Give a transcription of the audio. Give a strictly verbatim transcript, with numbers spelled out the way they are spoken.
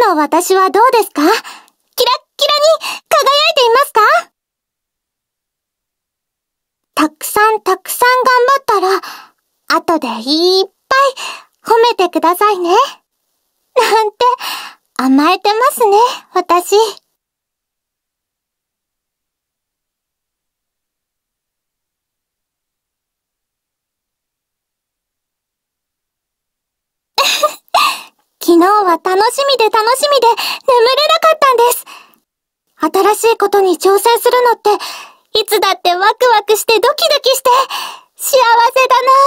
の私はどうですか？キラッキラに輝いていますか？たくさんたくさん頑張ったら、後でいっぱい褒めてくださいね。なんて、甘えてますね、私。昨日は楽しみで楽しみで眠れなかったんです。新しいことに挑戦するのって、いつだってワクワクしてドキドキして、幸せだな